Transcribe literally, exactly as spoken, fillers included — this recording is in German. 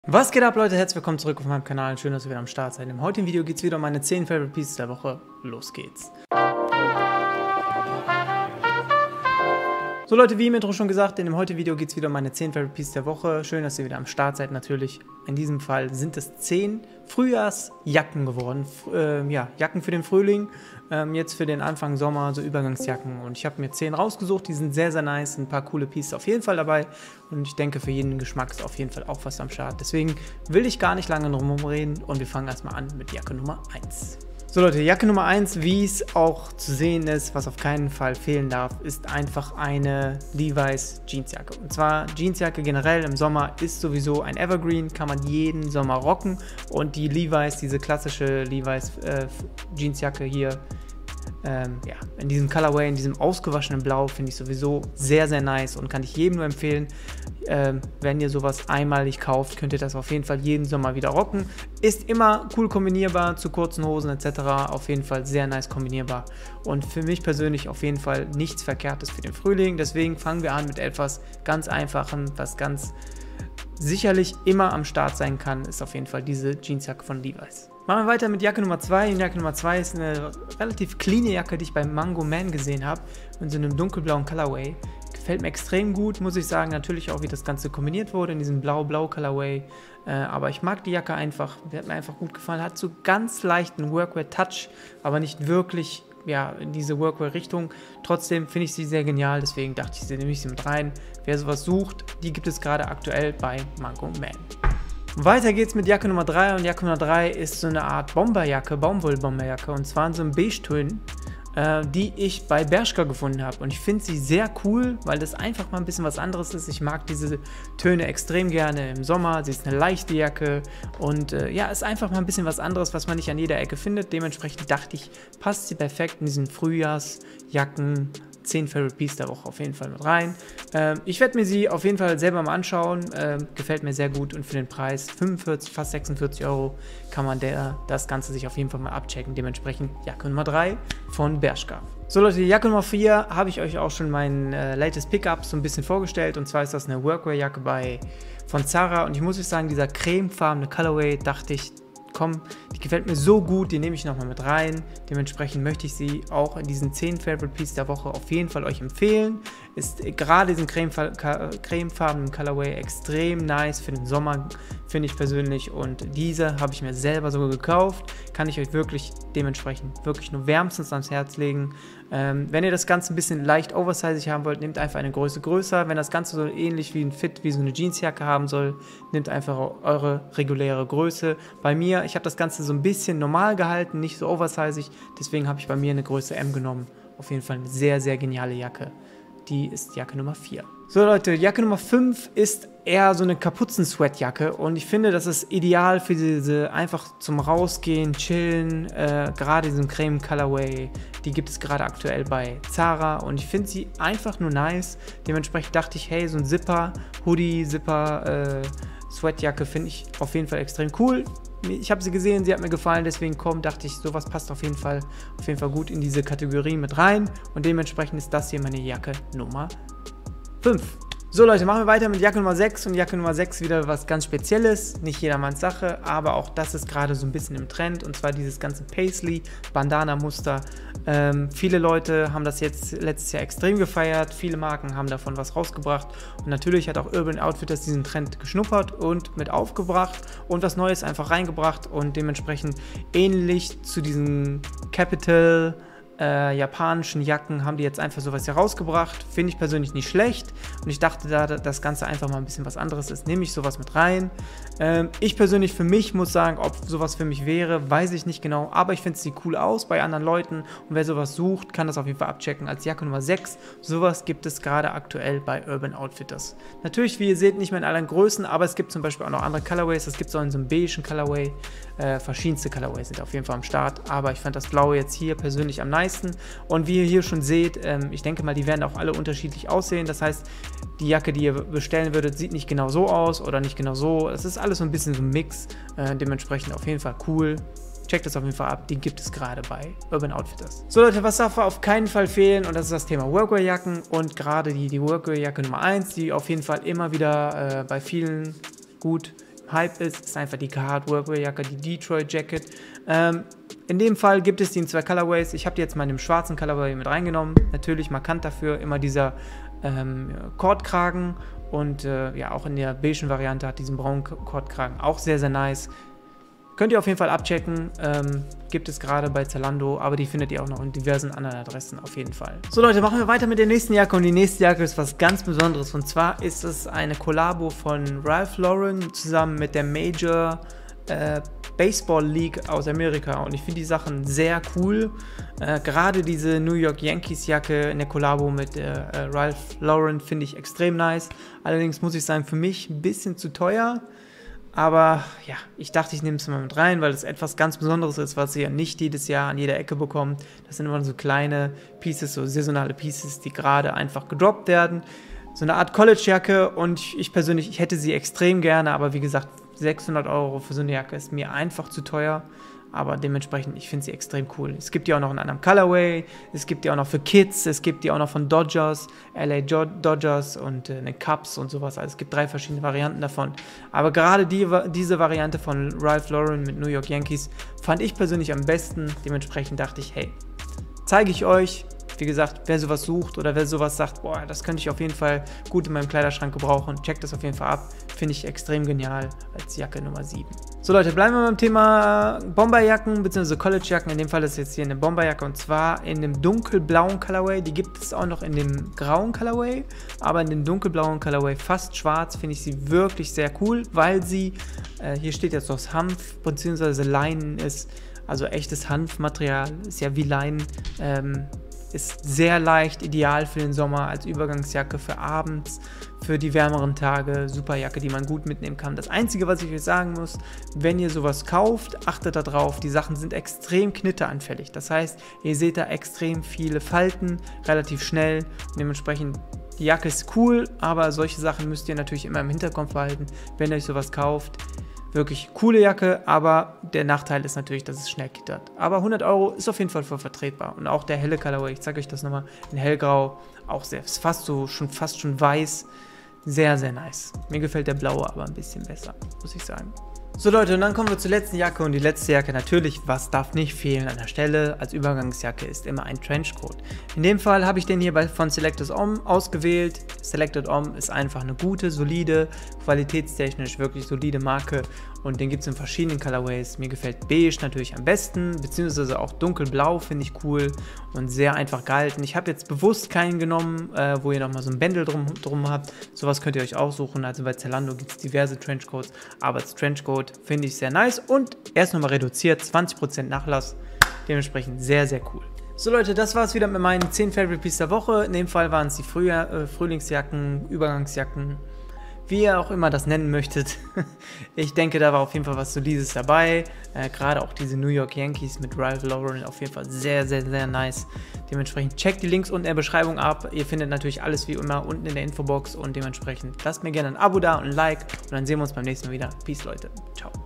Was geht ab, Leute? Herzlich willkommen zurück auf meinem Kanal. Schön, dass ihr wieder am Start seid. Im heutigen Video geht es wieder um meine zehn Favorite Pieces der Woche. Los geht's. So Leute, wie im Intro schon gesagt, in dem heutigen Video geht es wieder um meine zehn Favorite Pieces der Woche. Schön, dass ihr wieder am Start seid natürlich. In diesem Fall sind es zehn Frühjahrsjacken geworden. F äh, ja, Jacken für den Frühling, ähm, jetzt für den Anfang Sommer, so Übergangsjacken. Und ich habe mir zehn rausgesucht, die sind sehr, sehr nice. Ein paar coole Pieces auf jeden Fall dabei. Und ich denke, für jeden Geschmack ist auf jeden Fall auch was am Start. Deswegen will ich gar nicht lange drum reden und wir fangen erstmal an mit Jacke Nummer eins. So Leute, Jacke Nummer eins, wie es auch zu sehen ist, was auf keinen Fall fehlen darf, ist einfach eine Levi's Jeansjacke. Und zwar Jeansjacke generell im Sommer ist sowieso ein Evergreen, kann man jeden Sommer rocken. Und die Levi's, diese klassische Levi's äh, Jeansjacke hier, ähm, ja, in diesem Colorway, in diesem ausgewaschenen Blau, finde ich sowieso sehr, sehr nice und kann ich jedem nur empfehlen. Ähm, wenn ihr sowas einmalig kauft, könnt ihr das auf jeden Fall jeden Sommer wieder rocken. Ist immer cool kombinierbar zu kurzen Hosen et cetera. Auf jeden Fall sehr nice kombinierbar. Und für mich persönlich auf jeden Fall nichts Verkehrtes für den Frühling. Deswegen fangen wir an mit etwas ganz Einfachem, was ganz sicherlich immer am Start sein kann, ist auf jeden Fall diese Jeansjacke von Levi's. Machen wir weiter mit Jacke Nummer zwei. Jacke Nummer zwei ist eine relativ cleane Jacke, die ich bei Mango Man gesehen habe, in so einem dunkelblauen Colorway. Gefällt mir extrem gut, muss ich sagen. Natürlich auch, wie das Ganze kombiniert wurde in diesem blau-blau-Colorway. Äh, aber ich mag die Jacke einfach. Die hat mir einfach gut gefallen. Hat so ganz leichten Workwear-Touch, aber nicht wirklich ja, in diese Workwear-Richtung. Trotzdem finde ich sie sehr genial. Deswegen dachte ich, sie nehme ich sie mit rein. Wer sowas sucht, die gibt es gerade aktuell bei Mango Man. Weiter geht's mit Jacke Nummer drei und Jacke Nummer drei ist so eine Art Bomberjacke, Baumwoll-Bomberjacke und zwar in so einem Beige-Tönen, äh, die ich bei Bershka gefunden habe und ich finde sie sehr cool, weil das einfach mal ein bisschen was anderes ist. Ich mag diese Töne extrem gerne im Sommer, sie ist eine leichte Jacke und äh, ja, ist einfach mal ein bisschen was anderes, was man nicht an jeder Ecke findet. Dementsprechend dachte ich, passt sie perfekt in diesen Frühjahrsjacken. zehn Favorite Pieces der Woche auf jeden Fall mit rein. Ähm, ich werde mir sie auf jeden Fall selber mal anschauen. Ähm, gefällt mir sehr gut und für den Preis fünfundvierzig, fast sechsundvierzig Euro kann man der, das Ganze sich auf jeden Fall mal abchecken. Dementsprechend Jacke Nummer drei von Bershka. So Leute, die Jacke Nummer vier habe ich euch auch schon meinen äh, latest Pickup so ein bisschen vorgestellt und zwar ist das eine Workwear-Jacke bei von Zara und ich muss euch sagen, dieser cremefarbene Colorway, dachte ich, komm, die gefällt mir so gut, die nehme ich nochmal mit rein. Dementsprechend möchte ich sie auch in diesen zehn Favorite Pieces der Woche auf jeden Fall euch empfehlen. Ist gerade diesen cremefarbenen Colorway extrem nice für den Sommer, finde ich persönlich. Und diese habe ich mir selber sogar gekauft. Kann ich euch wirklich dementsprechend wirklich nur wärmstens ans Herz legen. Ähm, wenn ihr das Ganze ein bisschen leicht oversized haben wollt, nehmt einfach eine Größe größer. Wenn das Ganze so ähnlich wie ein Fit, wie so eine Jeansjacke haben soll, nehmt einfach eure reguläre Größe. Bei mir, ich habe das Ganze so ein bisschen normal gehalten, nicht so oversized. Deswegen habe ich bei mir eine Größe M genommen. Auf jeden Fall eine sehr, sehr geniale Jacke. Die ist Jacke Nummer vier. So Leute, Jacke Nummer fünf ist eher so eine Kapuzen-Sweatjacke und ich finde, das ist ideal für diese einfach zum Rausgehen, chillen, äh, gerade diesen Creme-Colorway, die gibt es gerade aktuell bei Zara und ich finde sie einfach nur nice. Dementsprechend dachte ich, hey, so ein Zipper, Hoodie, Zipper, äh, Sweatjacke finde ich auf jeden Fall extrem cool. Ich habe sie gesehen, sie hat mir gefallen, deswegen komm, dachte ich, sowas passt auf jeden Fall, auf jeden Fall gut in diese Kategorie mit rein und dementsprechend ist das hier meine Jacke Nummer fünf. So Leute, machen wir weiter mit Jacke Nummer sechs und Jacke Nummer sechs wieder was ganz Spezielles, nicht jedermanns Sache, aber auch das ist gerade so ein bisschen im Trend und zwar dieses ganze Paisley Bandana Muster. Ähm, viele Leute haben das jetzt letztes Jahr extrem gefeiert, viele Marken haben davon was rausgebracht und natürlich hat auch Urban Outfitters diesen Trend geschnuppert und mit aufgebracht und was Neues einfach reingebracht und dementsprechend ähnlich zu diesen Capital Äh, japanischen Jacken haben die jetzt einfach sowas hier rausgebracht. Finde ich persönlich nicht schlecht. Und ich dachte, da das Ganze einfach mal ein bisschen was anderes ist, nehme ich sowas mit rein. Ähm, ich persönlich für mich muss sagen, ob sowas für mich wäre, weiß ich nicht genau. Aber ich finde es sieht cool aus bei anderen Leuten. Und wer sowas sucht, kann das auf jeden Fall abchecken als Jacke Nummer sechs. Sowas gibt es gerade aktuell bei Urban Outfitters. Natürlich, wie ihr seht, nicht mehr in allen Größen, aber es gibt zum Beispiel auch noch andere Colorways. Es gibt so in so einem beigen Colorway. Äh, verschiedenste Colorways sind auf jeden Fall am Start. Aber ich fand das Blaue jetzt hier persönlich am nicesten. Und wie ihr hier schon seht, ähm, ich denke mal, die werden auch alle unterschiedlich aussehen. Das heißt, die Jacke, die ihr bestellen würdet, sieht nicht genau so aus oder nicht genau so. Es ist alles so ein bisschen so ein Mix. Äh, dementsprechend auf jeden Fall cool. Checkt das auf jeden Fall ab, die gibt es gerade bei Urban Outfitters. So Leute, was darf auf keinen Fall fehlen und das ist das Thema Workwear-Jacken und gerade die, die Workwear-Jacke Nummer eins, die auf jeden Fall immer wieder äh, bei vielen gut Hype ist, ist einfach die Carhartt Workwear-Jacke, die Detroit Jacket. Ähm, in dem Fall gibt es die in zwei Colorways. Ich habe die jetzt mal in dem schwarzen Colorway mit reingenommen. Natürlich markant dafür immer dieser ähm, Kordkragen und äh, ja, auch in der beigen Variante hat diesen braunen Kordkragen auch sehr, sehr nice. Könnt ihr auf jeden Fall abchecken, ähm, gibt es gerade bei Zalando, aber die findet ihr auch noch in diversen anderen Adressen auf jeden Fall. So Leute, machen wir weiter mit der nächsten Jacke und die nächste Jacke ist was ganz Besonderes und zwar ist es eine Kollabo von Ralph Lauren zusammen mit der Major äh, Baseball League aus Amerika und ich finde die Sachen sehr cool. Äh, gerade diese New York Yankees Jacke in der Kollabo mit äh, Ralph Lauren finde ich extrem nice. Allerdings muss ich sagen, für mich ein bisschen zu teuer. Aber ja, ich dachte, ich nehme es mal mit rein, weil es etwas ganz Besonderes ist, was ihr ja nicht jedes Jahr an jeder Ecke bekommt. Das sind immer so kleine Pieces, so saisonale Pieces, die gerade einfach gedroppt werden. So eine Art College-Jacke und ich persönlich, ich hätte sie extrem gerne, aber wie gesagt, sechshundert Euro für so eine Jacke ist mir einfach zu teuer. Aber dementsprechend, ich finde sie extrem cool. Es gibt die auch noch in einem Colorway, es gibt die auch noch für Kids, es gibt die auch noch von Dodgers, L A Dodgers und äh, eine Cubs und sowas. Also es gibt drei verschiedene Varianten davon. Aber gerade die, diese Variante von Ralph Lauren mit New York Yankees fand ich persönlich am besten. Dementsprechend dachte ich, hey, zeige ich euch. Wie gesagt, wer sowas sucht oder wer sowas sagt, boah, das könnte ich auf jeden Fall gut in meinem Kleiderschrank gebrauchen, checkt das auf jeden Fall ab. Finde ich extrem genial als Jacke Nummer sieben. So Leute, bleiben wir beim Thema Bomberjacken bzw. Collegejacken. In dem Fall ist jetzt hier eine Bomberjacke und zwar in dem dunkelblauen Colorway. Die gibt es auch noch in dem grauen Colorway, aber in dem dunkelblauen Colorway fast schwarz finde ich sie wirklich sehr cool, weil sie, äh, hier steht jetzt aus Hanf bzw. Leinen ist, also echtes Hanfmaterial, ist ja wie Leinen, ähm, ist sehr leicht, ideal für den Sommer als Übergangsjacke für abends, für die wärmeren Tage, super Jacke, die man gut mitnehmen kann. Das Einzige, was ich euch sagen muss, wenn ihr sowas kauft, achtet darauf, die Sachen sind extrem knitteranfällig. Das heißt, ihr seht da extrem viele Falten, relativ schnell und dementsprechend, die Jacke ist cool, aber solche Sachen müsst ihr natürlich immer im Hinterkopf behalten, wenn ihr euch sowas kauft. Wirklich coole Jacke, aber der Nachteil ist natürlich, dass es schnell kittert. Aber hundert Euro ist auf jeden Fall voll vertretbar. Und auch der helle Colorway, ich zeige euch das nochmal, in hellgrau, auch sehr, ist fast so, schon fast schon weiß. Sehr, sehr nice. Mir gefällt der blaue aber ein bisschen besser, muss ich sagen. So Leute, und dann kommen wir zur letzten Jacke und die letzte Jacke natürlich, was darf nicht fehlen an der Stelle als Übergangsjacke, ist immer ein Trenchcoat. In dem Fall habe ich den hier bei, von Selected Om ausgewählt. Selected Om ist einfach eine gute, solide, qualitätstechnisch wirklich solide Marke und den gibt es in verschiedenen Colorways. Mir gefällt beige natürlich am besten, beziehungsweise auch dunkelblau finde ich cool und sehr einfach gehalten. Ich habe jetzt bewusst keinen genommen, äh, wo ihr nochmal so ein Bändel drum, drum habt. Sowas könnt ihr euch aussuchen, also bei Zalando gibt es diverse Trenchcoats, aber als Trenchcoat finde ich sehr nice und er ist nochmal reduziert, zwanzig Prozent Nachlass, dementsprechend sehr, sehr cool. So Leute, das war es wieder mit meinen zehn Favorite Pieces der Woche. In dem Fall waren es die Frühjahr, äh, Frühlingsjacken, Übergangsjacken, wie ihr auch immer das nennen möchtet. Ich denke, da war auf jeden Fall was Solides dabei. Äh, Gerade auch diese New York Yankees mit Ralph Lauren auf jeden Fall sehr, sehr, sehr nice. Dementsprechend checkt die Links unten in der Beschreibung ab. Ihr findet natürlich alles wie immer unten in der Infobox und dementsprechend lasst mir gerne ein Abo da und ein Like und dann sehen wir uns beim nächsten Mal wieder. Peace Leute, ciao.